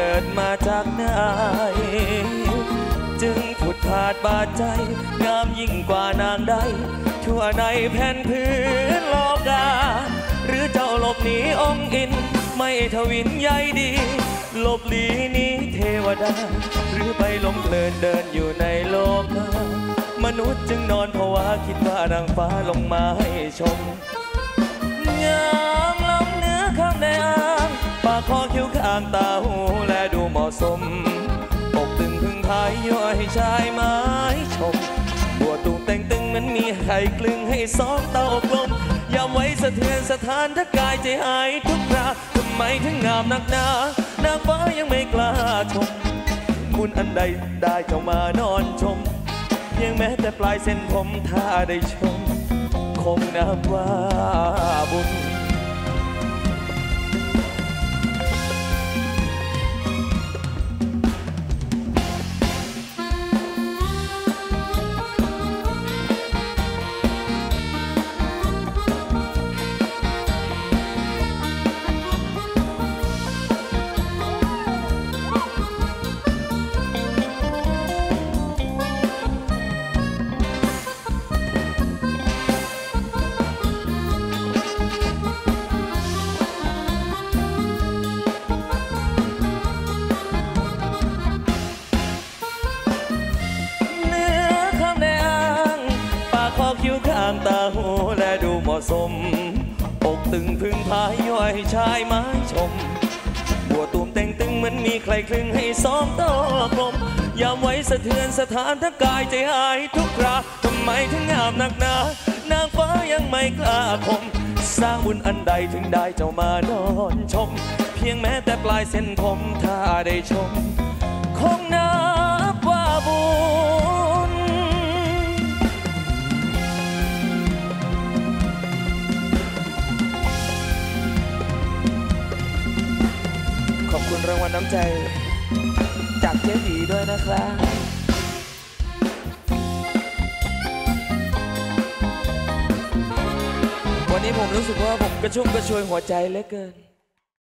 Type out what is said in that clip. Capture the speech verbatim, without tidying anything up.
กิดมาจากไหนจึงผุดผาดบาดใจงามยิ่งกว่านางใดทั่วในแผ่นพื้นโลกาหรือเจ้าหลบหนีองค์อินไม่ทวินใยดีหลบหลีนี้เทวดาหรือไปลมเพลินเดินอยู่ในโลกมนุษย์จึงนอนภาวะคิดว่านางฟ้าลงมาให้ชมงามล้ำเนื้อข้างในอ่างปากคอคิ้วข้างตาหูและดูเหมาะสมอกตึงพึ่งพายย่อยให้ชายไม้ชมบัวตูแต่งตึงนั้นมีไข่กลึงให้สองเต้ากลมยามไว้สะเทือนสถานถ้ากายใจหายทุกคราทำไมถึงงามนักหนานางฟ้ายังไม่กล้าชมบุญอันใดได้เจ้ามานอนชมเพียงแม้แต่ปลายเส้นผมถ้าได้ชมคงนับว่าบุญคิ้วข้างตาหูและดูเหมาะสมอกตึงพึ่งพายย่อยให้ชายไม้ชมบัวตูมเต่งตึงเหมือนมีใครคลึงให้สองโตกลมยามไว้สะเทือนสถานทั้งกายใจหายทุกคราทำไมถึงงามนักหนานางฟ้ายังไม่กล้าคมสร้างบุญอันใดถึงได้เจ้ามานอนชมเพียงแม้แต่ปลายเส้นผมถ้าได้ชมคงนับว่าบุญขอบคุณรางวัลน้ำใจจากเจ๊ดีด้วยนะครับวันนี้ผมรู้สึกว่าผมกระชุ่มกระชวยหัวใจเหลือเกิน